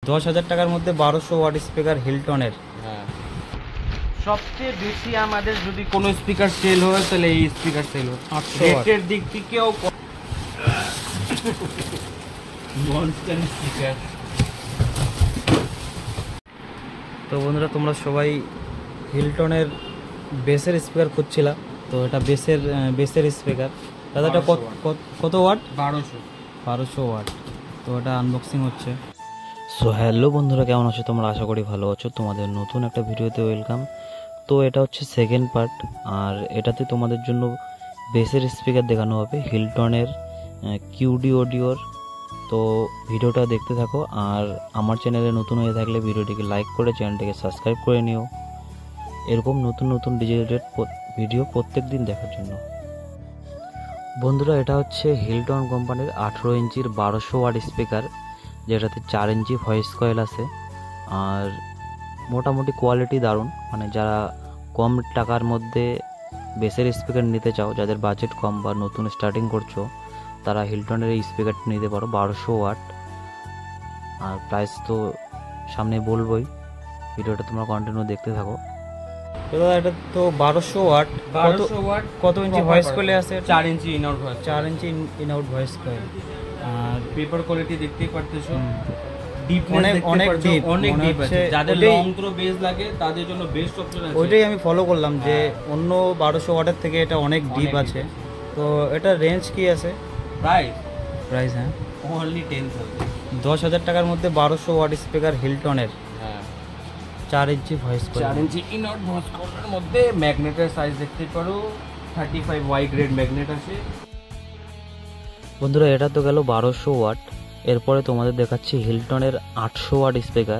10,000 টাকার মধ্যে 1200 watt speaker হিলটনের। হ্যাঁ, সবচেয়ে বেশি আমাদের যদি কোনো স্পিকার সেল হয় তাহলে এই স্পিকার সেল হয় 800 ওয়াট। রেটের দিক থেকেও মনস্টার স্পিকার। তো বন্ধুরা, তোমরা সবাই হিলটনের বেসের স্পিকার খুঁজছিলা, তো এটা বেসের স্পিকার। দাদা এটা কত ওয়াট? 1200 ওয়াট। তো এটা আনবক্সিং হচ্ছে। সো হ্যালো বন্ধুরা, কেমন আছো তোমরা? আশা করি ভালো আছো। তোমাদের নতুন একটা ভিডিওতে ওয়েলকাম। তো এটা হচ্ছে সেকেন্ড পার্ট, আর এটাতে তোমাদের জন্য বেসের স্পিকার দেখানো হবে হিলটনের কিউডি অডিওর। তো ভিডিওটা দেখতে থাকো, আর আমার চ্যানেলে নতুন হয়ে থাকলে ভিডিওটিকে লাইক করে চ্যানেলটিকে সাবস্ক্রাইব করে নিও এরকম নতুন নতুন ডিজিটাল ভিডিও প্রত্যেক দিন দেখার জন্য। বন্ধুরা, এটা হচ্ছে হিলটন কোম্পানির 18 ইঞ্চির 1200 ওয়াট স্পিকার, যেটাতে 4 ইঞ্চি ভয়েস কয়েল আছে। আর মোটামুটি কোয়ালিটি দারুণ, মানে যারা কম টাকার মধ্যে বেসের স্পিকার নিতে চাও, যাদের বাজেট কম বা নতুন স্টার্টিং করছো, তারা হিলটনের এই স্পিকারটি নিতে পারো 1200 ওয়াট। আর প্রাইস তো সামনে বলবোই, ভিডিওটা তোমরা কন্টিনিউ দেখতে থাকো। দাদা এটা তো 1200 ওয়াট। 1200 ওয়াট কত ইঞ্চি ভয়েস কয়েল আছে? 4 inch in out voice, 4 inch in out voice coil. আর পেপার কোয়ালিটি দেখতেই পারতেছো, অনেক ডিপ আছে। যাদের লং থ্রো বেস লাগে তাদের জন্য বেস্ট অপশন আছে। ওইটাই আমি ফলো করলাম যে অন্য 1200 ওয়াটের থেকে এটা অনেক ডিপ আছে। তো এটা রেঞ্জ কি আছে? প্রাইস হ্যাঁ অনলি 10,000। 10,000 টাকার মধ্যে 1200 ওয়াট স্পিকার হিলটনের। হ্যাঁ, 4 inch voice coil. 4 inch in out voice কয়েলের মধ্যে ম্যাগনেটের সাইজ দেখতে পারো, 35 ওয়াই গ্রেড ম্যাগনেট আছে। বন্ধুরা, এটা তো গেল 1200 ওয়াট। এরপরে তোমাদের দেখাচ্ছি হিলটনের 800 ওয়াট স্পিকার,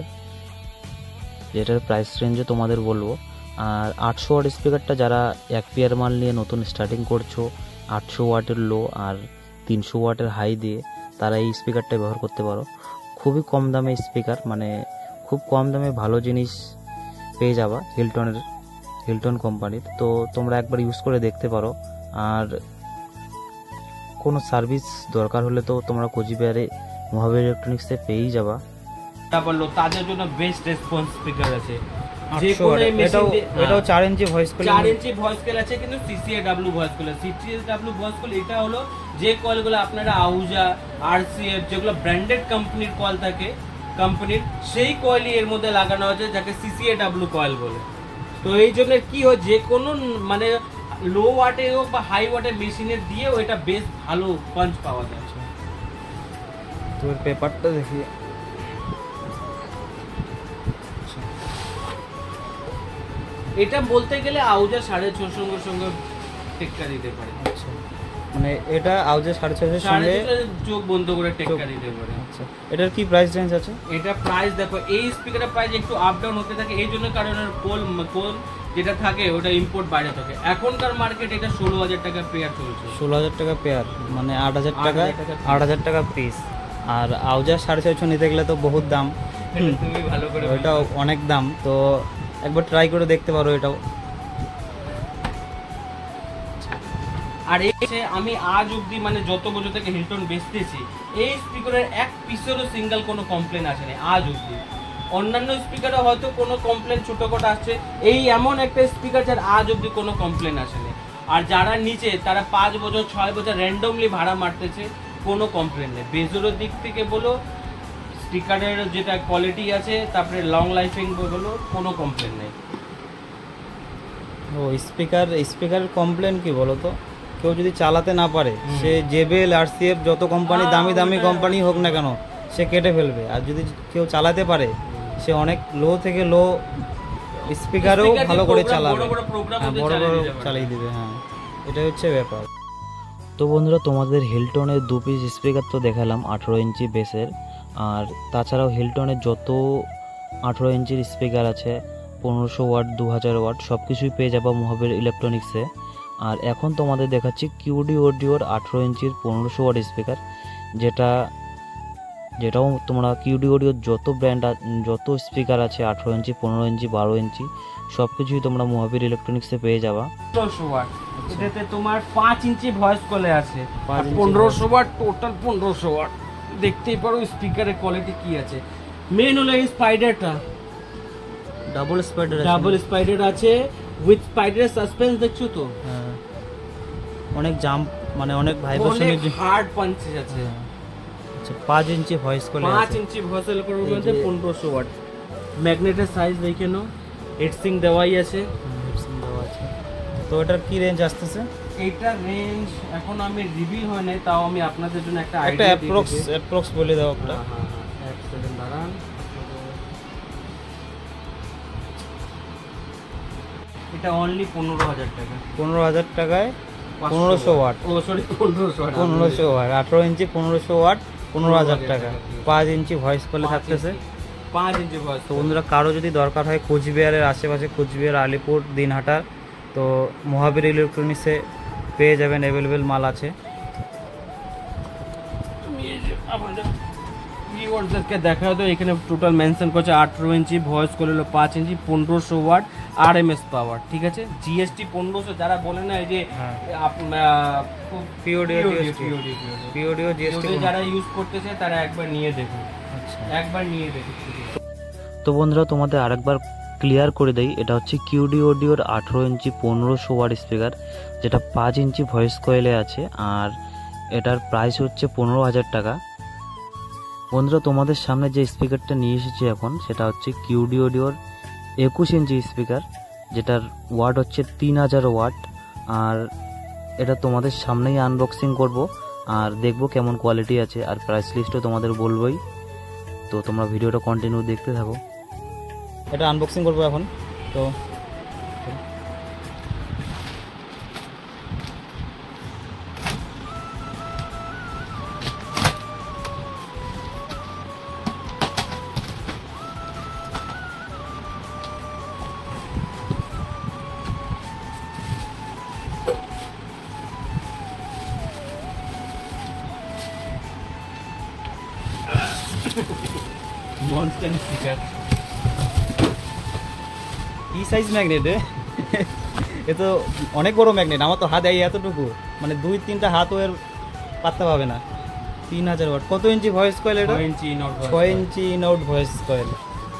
যেটার প্রাইস রেঞ্জে তোমাদের বলবো। আর 800 ওয়াট স্পিকারটা যারা এক পেয়ার মাল নিয়ে নতুন স্টার্টিং করছো, 800 ওয়াটের লো আর 300 ওয়াটের হাই দিয়ে, তারা এই স্পিকারটা ব্যবহার করতে পারো। খুবই কম দামে স্পিকার, মানে খুব কম দামে ভালো জিনিস পেয়ে যাবা হিলটন কোম্পানির। তো তোমরা একবার ইউজ করে দেখতে পারো। আর কোনো সার্ভিস দরকার হলে তো তোমরা কোচবিহারে মহাবীর ইলেকট্রনিক্সে পেয়েই যাবা। তাদের জন্য বেস্ট রেসপন্স স্পিকার আছে। এটাও 4 inch voice coil, 4 inch voice coil আছে, কিন্তু CCAW voice coil. CCAW voice coil এটা হলো যে কয়েলগুলো আপনারা আউজা, আরসিএফ, যেগুলো ব্র্যান্ডেড কোম্পানির কয়েল থাকে কোম্পানির, সেই কয়েলই এর মধ্যে লাগানো আছে, যাকে সিসিএডব্লিউ কয়েল বলে। তো এই জন্য কি হয়, যে কোনো মানে লো ওয়াটে হোক বা হাই ওয়াটের মেশিনের দিয়েও এটা বেশ ভালো পাঞ্চ পাওয়া যাচ্ছে। তোর পেপারটা দেখি। এটা বলতে গেলে আউজা 650 সঙ্গে টেক্কা দিতে পারে। আচ্ছা, মানে এটা আউজা 650 সঙ্গে চোখ বন্ধ করে টেক্কা দিতে পারে। আচ্ছা, এটার কি প্রাইস রেঞ্জ আছে? এটা প্রাইস দেখো, এই স্পিকারের প্রাইস একটু আপ ডাউন হতে থাকে, এই জন্য কারণ কোল যেটা থাকে ওটা ইম্পোর্ট বাইরে থাকে। এখনকার মার্কেট এটা 16,000 টাকা পেয়ার চলছে। 16,000 টাকা পেয়ার, মানে 8,000 টাকা পিস। আর আউজা 650 নিতে গেলে তো বহুত দাম। তুমি ভালো করে, ওইটাও অনেক দাম। তো একবার ট্রাই করে দেখতে পারো এটাও। আর এই আমি আজ অব্দি মানে যত বছর থেকে হিলটন বেচতেছি, এই স্পিকারের এক পিসেরও সিঙ্গেল কোনো কমপ্লেন আসেনি আজ অব্দি। অন্যান্য স্পিকারে হয়তো কোনো কমপ্লেন ছোটখাটো আসছে, এই এমন একটা স্পিকার যার আজ অব্দি কোনো কমপ্লেন আসেনি। আর যারা নিচে তারা 5 বছর 6 বছর র্যান্ডমলি ভাড়া মারতেছে, কোনো কমপ্লেন নেই। বেজোরের দিক থেকে বলো, স্পিকারের যেটা কোয়ালিটি আছে, তারপরে লং লাইফিং বলো, কোনো কমপ্লেন নেই। ও স্পিকারের কমপ্লেন কি বলো তো? কেউ যদি চালাতে না পারে, সে জেবেল, আরসিএফ যত কোম্পানি দামি কোম্পানি হোক না কেন, সে কেটে ফেলবে। আর যদি কেউ চালাতে পারে, সে অনেক লো থেকে লো স্পিকারও ভালো করে চালাবে, বড় বড় চালিয়ে দিবে। হ্যাঁ, এটাই হচ্ছে ব্যাপার। তো বন্ধুরা, তোমাদের হিলটনের 2 পিস স্পিকার তো দেখালাম 18 ইঞ্চি বেসের। আর তাছাড়াও হিলটনের যত 18 ইঞ্চির স্পিকার আছে, 1500 ওয়াট, 2000 ওয়াট, সব কিছুই পেয়ে যাবো মহাবীর ইলেকট্রনিক্সে। আর এখন তোমাদের দেখাচ্ছি কিউডি অডিওর 18 ইঞ্চির 1500 ওয়াট স্পিকার, যেটাও তোমরা কিউডি অডিওর যত স্পিকার আছে 18 ইঞ্চি, 15 ইঞ্চি, 12 ইঞ্চি, সব কিছুই তোমরা মহাবীর ইলেকট্রনিক্সে পেয়ে যাবা। 1500 ওয়াট, এটাতে তোমার 5 ইঞ্চি ভয়েস কলে আছে, 1500 ওয়াট, টোটাল 1500 ওয়াট। দেখতেই পারো স্পিকারের কোয়ালিটি কি আছে। মেন হলো এই স্পাইডারটা, ডাবল স্পাইডার, ডাবল স্পাইডার আছে উইথ স্পাইডারের সাসপেন্স, দেখছো তো? হ্যাঁ, অনেক জাম্প মানে অনেক ভাইব্রেশনের যে হার্ড পাঞ্চেস আছে। আচ্ছা 5 inch voice coil, 5 inch voice coil করবে মধ্যে 1500 ওয়াট। ম্যাগনেটের সাইজ দেখে নাও, হেডসিং দেওয়াই আছে। তো এটার কি রেঞ্জ আসতেছে? এইটা রেঞ্জ এখন আমি রিভিল হয় নাই, তাও আমি আপনাদের জন্য একটা একটা আইডিয়া অ্যাপ্রক্স বলে দাও একটা। এক সেকেন্ড দাঁড়ান। এটা অনলি 15,000 টাকা। 15,000 টাকায় 1500 ওয়াট। ও sorry 1500 watt. 1500 watt, 18 inch 1500 watt, 15,000 টাকা। 5 ইঞ্চি ভয়েস কলে থাকতেছে। 5 ইঞ্চি ভয়েস। তো বন্ধুরা কারো যদি দরকার হয় কোচবিহারের আশেপাশে, কোচবিহার, আলিপুর, দিনহাটা, তো মহাবীর ইলেকট্রনিক্সে পেয়ে যাবেন, অ্যাভেলেবেল মাল আছে। তুমি এই যে আমাদের ভিউয়ারদেরকে দেখা তো এখানে টোটাল মেনশন করছে 18 ইঞ্চি ভয়েস কল হলো 5 ইঞ্চি 1500 ওয়াট আরএমএস পাওয়ার, ঠিক আছে? জিএসটি 1500, যারা বলে না এই যে পিওডিও জিএসটি যারা ইউজ করতেছে তারা একবার নিয়ে দেখুন। আচ্ছা, একবার নিয়ে দেখুন। তো বন্ধুরা তোমাদের আরেকবার ক্লিয়ার করে দেই, এটা হচ্ছে কিউডি অডিওর 18 ইঞ্চি 1500 ওয়াট স্পিকার, যেটা 5 ইঞ্চি ভয়েস কয়েলে আছে, আর এটার প্রাইস হচ্ছে 15,000 টাকা। বন্ধুরা তোমাদের সামনে যে স্পিকারটা নিয়ে এসেছি এখন, সেটা হচ্ছে কিউডি অডিওর 21 ইঞ্চি স্পিকার, যেটার ওয়াট হচ্ছে 3000 ওয়াট। আর এটা তোমাদের সামনেই আনবক্সিং করব আর দেখব কেমন কোয়ালিটি আছে, আর প্রাইস লিস্টও তোমাদের বলবোই। তো তোমরা ভিডিওটা কন্টিনিউ দেখতে থাকো। এটা আনবক্সিং করবো এখন। তো মনস্টার স্পিকার কি সাইজ ম্যাগনেট, এ তো অনেক বড় ম্যাগনেট। আমার তো হাত এই এতটুকু, মানে 2-3টা হাতও এর পাত্তা পাবে না। 3000 ওয়াট। কত ইঞ্চি ভয়েস কয়েল এটা? 6 ইঞ্চি ইনআউট ভয়েস কয়েল।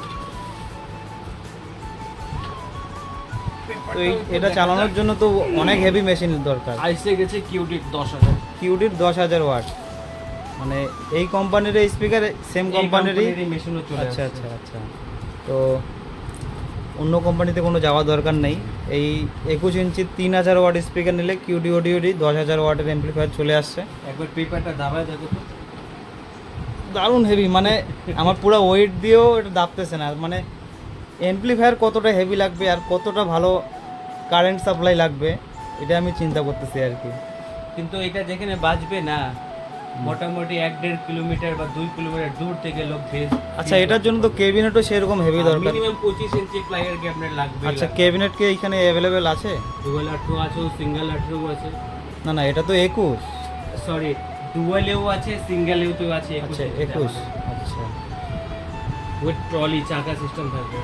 তো এটা চালানোর জন্য তো অনেক হেভি মেশিনের দরকার। আইসে গেছে কিউডির 10,000। কিউডির 10,000 ওয়াট, মানে এই কোম্পানির এই স্পিকার সেম কোম্পানিরই মেশিনও চলে। আচ্ছা আচ্ছা আচ্ছা। তো অন্য কোম্পানিতে কোনো যাওয়ার দরকার নেই। এই 21 ইঞ্চি 3000 ওয়াট স্পিকার নিলে কিউডি অডিওরই 10,000 ওয়াটের অ্যাম্পলিফায়ার চলে আসছে। একবার পেপারটা দাবায় দেখো তো, দারুণ হেভি, মানে আমার পুরো ওয়েট দিয়েও এটা দাবতেছে না। মানে অ্যাম্পলিফায়ার কতটা হেভি লাগবে আর কতটা ভালো কারেন্ট সাপ্লাই লাগবে, এটা আমি চিন্তা করতেছি আর কি। কিন্তু এটা যেখানে বাজবে না, মোটামুটি 1-1.5 কিলোমিটার বা 2 কিলোমিটার দূর থেকে লোক ভেজ। আচ্ছা, এটার জন্য তো ক্যাবিনেটও সেরকম হেভি দরকার। মিনিমাম 25 ইঞ্চি প্লাইয়ের ক্যাবিনেট লাগবে। আচ্ছা, ক্যাবিনেট কি এখানে অ্যাভেলেবেল আছে? ডুয়াল আঠেরো আছে, সিঙ্গেল আঠেরো আছে। না না, এটা তো 21। সরি, ডুয়ালেও আছে, সিঙ্গেলেও আছে। আচ্ছা 21। আচ্ছা, উইথ ট্রলি চাকা সিস্টেম থাকবে।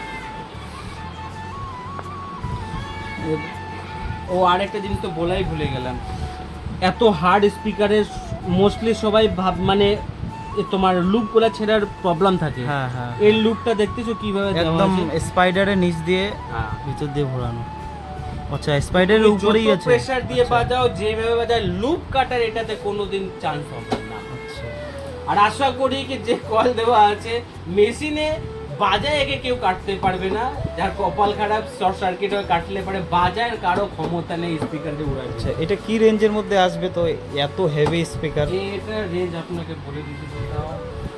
ও আরেকটা জিনিস তো বলাই ভুলে গেলাম, এত হার্ড স্পিকারের মোস্টলি সবাই মানে তোমার লুপগুলো ছেড়ার প্রবলেম থাকে। হ্যাঁ হ্যাঁ, এই লুপটা দেখতেছো কিভাবে একদম স্পাইডারের নিচ দিয়ে ভিতর দিয়ে ঘোরানো। আচ্ছা, স্পাইডারের উপরেই আছে। প্রেসার দিয়ে বাজাও, যেভাবে বাজাও, লুপ কাটার এটাতে কোনোদিন চান্স হবে না। আচ্ছা, আর আশা করি কি যে কল দেওয়া আছে মেশিনে বাজায় একে কেউ কাটতে পারবে না। যার কপাল খারাপ, শর্ট সার্কিট হয়ে কাটলে পারে, বাজার কারো ক্ষমতা নেই স্পিকার দিয়ে উড়াচ্ছে। আচ্ছা, এটা কি রেঞ্জের মধ্যে আসবে তো এত হেভি স্পিকার? এটা রেঞ্জ আপনাকে বলে দিতে দাও।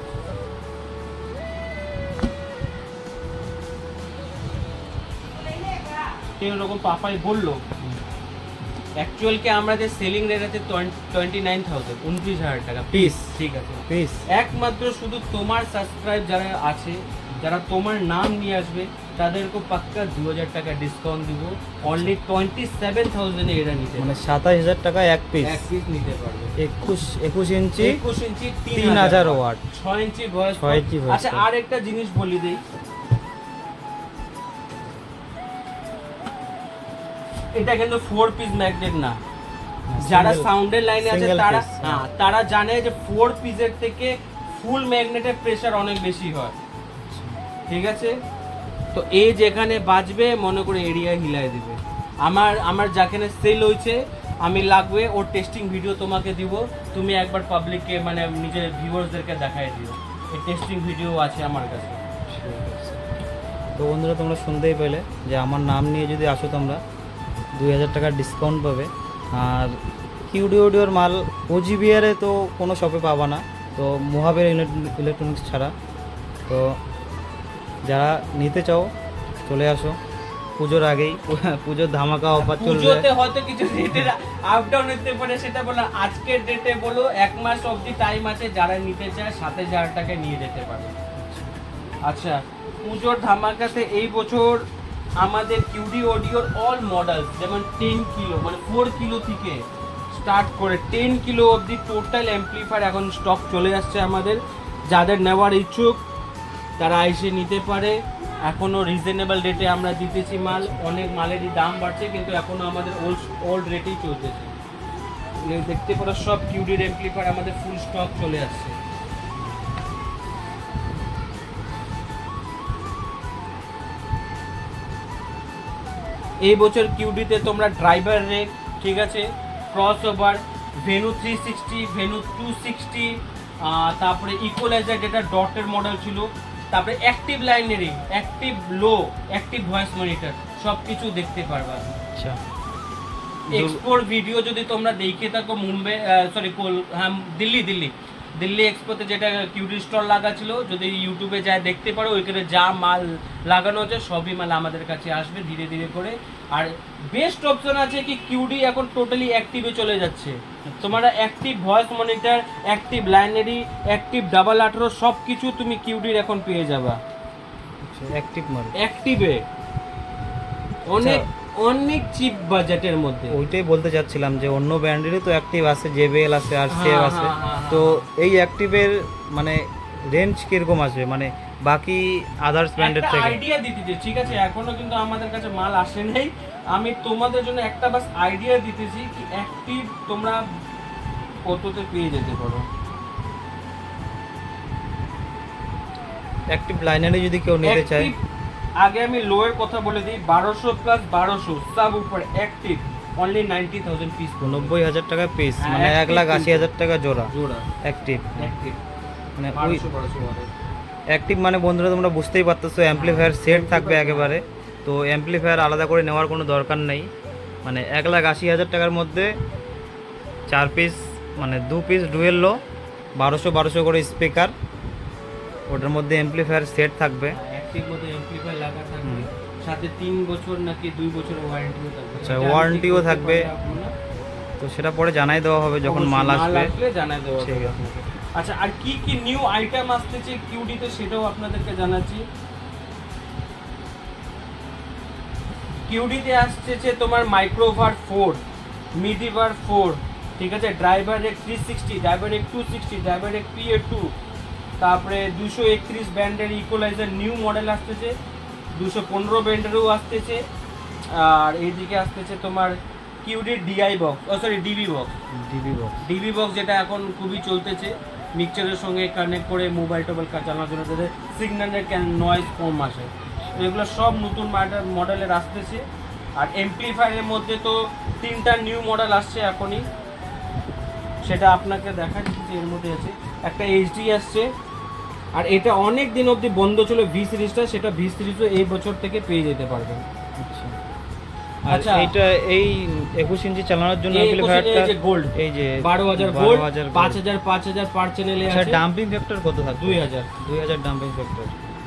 এরকম পাপাই বললো, অ্যাকচুয়াল কে আমরা যে সেলিং রেট আছে 29,000, 29,000 টাকা পিস। ঠিক আছে, পিস। একমাত্র শুধু তোমার সাবস্ক্রাইব যারা আছে, যারা তোমার নাম নিয়ে আসবে, তাদেরকে পাক্কা 2,000 টাকা ডিসকাউন্ট দিব। অনলি 27,000 এ এরা নিতে, মানে 27,000 টাকা এক পিস নিতে পারবে। 21 ইঞ্চি 3000 ওয়াট, 6 ইঞ্চি ভয়েস। আচ্ছা, আর একটা জিনিস বলি দেই, এটা কিন্তু 4 পিস ম্যাগনেট না। যারা সাউন্ডের লাইনে আছে তারা জানে যে 4 পিসের থেকে ফুল ম্যাগনেটের প্রেসার অনেক বেশি হয়, ঠিক আছে। তো এই যেখানে বাজবে মনে করে এরিয়া হিলাই দিবে। আমার যেখানে সেল হয়েছে আমি লাগবে ওর টেস্টিং ভিডিও তোমাকে দিব, তুমি একবার পাবলিককে মানে নিজের ভিউয়ার্সদেরকে দেখাই দিও, এই টেস্টিং ভিডিও আছে আমার কাছে। তো বন্ধুরা তোমরা শুনতেই পেলে যে আমার নাম নিয়ে যদি আসো তোমরা 2000 টাকার ডিসকাউন্ট পাবে। আর কিউডি অডিওর মাল OGBR-এ তো কোনো শপে পাবা না, তো মহাবীর ইলেকট্রনিক্স ছাড়া। তো যারা নিতে চাও চলে আসো পুজোর আগেই, পুজোর ধামাকা অফার চলবে। পুজোতে হয়তো কিছু রেটের আপ ডাউন হতে পারে, সেটা বলো আজকের ডেটে বলো 1 মাস অবধি টাইম আছে, যারা নিতে চায় 7000 টাকায় নিয়ে যেতে পারে। আচ্ছা, পুজোর ধামাকাতে এই বছর আমাদের কিউডি অডিওর অল মডেল যেমন 10 কিলো মানে 4 কিলো থেকে স্টার্ট করে 10 কিলো অবধি টোটাল অ্যাম্পলিফায়ার এখন স্টক চলে আসছে আমাদের। যাদের নেওয়ার ইচ্ছুক তারা এসে নিতে পারে। এখনও রিজনেবল রেটে আমরা দিতেছি মাল, অনেক মালেরই দাম বাড়ছে কিন্তু এখনও আমাদের ওল্ড রেটেই চলতেছে। দেখতে পারো সব কিউডির অ্যাম্পলিফায়ার আমাদের ফুল স্টক চলে আসছে। এই বছর কিউডিতে তোমরা ড্রাইভার রেক, ঠিক আছে, ক্রস ওভার, ভেনু 360, ভেনু 260, তারপরে ইকুয়ালাইজার যেটা ডটের মডেল ছিল, তারপরে অ্যাক্টিভ লাইনারিং, active low, active voice monitor সব কিছু দেখতে পারবা। আচ্ছা, এক্সপোর ভিডিও যদি তোমরা দেখে থাকো মুম্বাই দিল্লি এক্সপোতে যেটা কিউডি স্টল লাগা ছিল, যদি ইউটিউবে যায় দেখতে পারো, ওইখানে যা মাল লাগানো হচ্ছে সবই মাল আমাদের কাছে আসবে ধীরে ধীরে করে। আর বেস্ট অপশন আছে কি কিউডি এখন টোটালি অ্যাক্টিভে চলে যাচ্ছে। তোমরা অ্যাক্টিভ ভয়েস মনিটর, অ্যাক্টিভ লাইনারি, অ্যাক্টিভ ডাবল 18 সব কিছু তুমি কিউডির এখন পেয়ে যাবা অ্যাক্টিভ মডেল, অ্যাক্টিভে অনেক অনেক চিপ বাজেটের মধ্যে। ওইটাই বলতে চাচ্ছিলাম যে অন্য ব্র্যান্ডেরই তো অ্যাক্টিভ আছে, JBL আছে, RCF আছে, তো এই অ্যাক্টিভের মানে রেঞ্জ কিরকম আসবে মানে বাকি আদার্স ব্র্যান্ডের থেকে? আইডিয়া দিতেছি, ঠিক আছে, এখনো কিন্তু আমাদের কাছে মাল আসে নাই। আমি তোমাদের জন্য একটা বাস আইডিয়া দিতেছি কি অ্যাক্টিভ তোমরা কততে পেয়ে যেতে পারো। অ্যাক্টিভ লাইনারে যদি কেউ নিতে চায়, আগে আমি লো এর কথা বলে দিই, 1200 প্লাস 1200 সব উপর অ্যাক্টিভ অনলি 90000 পিস, 90000 টাকা পিস, মানে 1,80,000 টাকা জোড়া অ্যাক্টিভ। মানে ওই অ্যাক্টিভ মানে বন্ধুরা তোমরা বুঝতেই পারতেছো অ্যাম্পলিফায়ার সেট থাকবে একেবারে, তো অ্যাম্পলিফায়ার আলাদা করে নেওয়ার কোনো দরকার নেই। মানে 1,80,000 টাকার মধ্যে 4 পিস মানে 2 পিস ডুয়েল লো, 1200 করে স্পিকার, ওটার মধ্যে অ্যাম্পলিফায়ার সেট থাকবে। অ্যাক্টিভ মধ্যে অ্যাম্পলিফায়ার লাগা থাকবে, সাথে 3 বছর নাকি 2 বছরের ওয়ারেন্টিও থাকবে। আচ্ছা, ওয়ারেন্টিও থাকবে, তো সেটা পরে জানাই দেওয়া হবে যখন মাল আসবে, জানাই দেওয়া হবে আপনাকে। আচ্ছা, আর কি কি নিউ আইটেম আসতেছে কিউডিতে সেটাও আপনাদেরকে জানাচ্ছি। কিউডিতে আসতেছে তোমার মাইক্রোভার 4, মিডিভার 4, ঠিক আছে, ড্রাইভার এক 360, ড্রাইভার এক 260, ড্রাইভার এক PA2, তারপরে 231 ব্যান্ডের ইকুয়ালাইজার নিউ মডেল আসতেছে, 215 ব্যান্ডেরও আসতেছে। আর এইদিকে আসতেছে তোমার কিউডির DI বক্স, DB বক্স যেটা এখন খুবই চলতেছে, মিক্সচারের সঙ্গে কানেক্ট করে মোবাইল টোবাইল চালানোর জন্য যাতে সিগন্যালের নয়েজ কম আসে। তো এগুলো সব নতুন মডেলের আসতেছে। আর অ্যাম্পলিফায়ারের মধ্যে তো 3টা নিউ মডেল আসছে এখনই, সেটা আপনাকে দেখা যাচ্ছে। এর মধ্যে আছে একটা HD আসছে, আর এটা অনেক দিন অবধি বন্ধ ছিল V সিরিজটা, সেটা V সিরিজও এই বছর থেকে পেয়ে যেতে পারবেন। আচ্ছা, এইটা এই 21 ইঞ্চি চালানোর জন্য অ্যাম্পলিফায়ারটা এই যে গোল্ড, এই যে 12000 গোল্ড, 5000 পার চ্যানেলে আছে। আচ্ছা, ডাম্পিং ফ্যাক্টর কত থাকে? 2000 ডাম্পিং ফ্যাক্টর।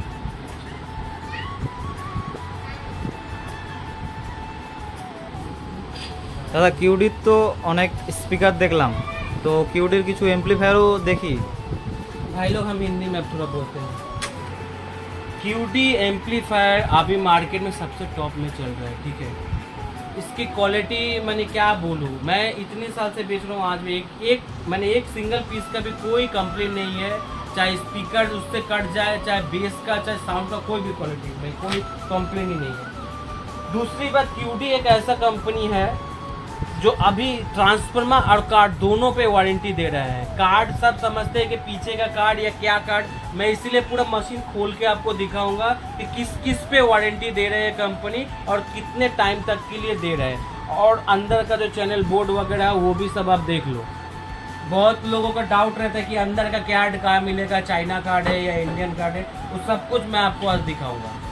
দাদা কিউডির তো অনেক স্পিকার দেখলাম, তো কিউডির কিছু এমপ্লিফায়ারও দেখি। भाई लोग हम हिंदी में अब थोड़ा बोलते हैं। क्यूडी एम्पलीफायर अभी मार्केट में सबसे टॉप में चल रहा है, ठीक है। इसकी क्वालिटी मैंने क्या बोलूँ, मैं इतने साल से बेच रहा हूँ, आज भी एक सिंगल पीस का भी कोई कंप्लेन नहीं है, चाहे स्पीकर उससे कट जाए, चाहे बेस का, चाहे साउंड का, कोई भी क्वालिटी भाई कोई कंप्लेन ही नहीं है। दूसरी बात, क्यूडी एक ऐसा कंपनी है जो अभी ट्रांसफार्मर और कार्ड दोनों पे वारंटी दे रहे हैं। कार्ड सब समझते हैं कि पीछे का कार्ड या क्या कार्ड, मैं इसीलिए पूरा मशीन खोल के आपको दिखाऊंगा कि किस किस पे वारंटी दे रहे हैं कंपनी और कितने टाइम तक के लिए दे रहे हैं। और अंदर का जो चैनल बोर्ड वगैरह है वो भी सब आप देख लो। बहुत लोगों का डाउट रहता है कि अंदर का कार्ड कहाँ मिलेगा, चाइना कार्ड है या इंडियन कार्ड है, वो सब कुछ मैं आपको आज दिखाऊंगा।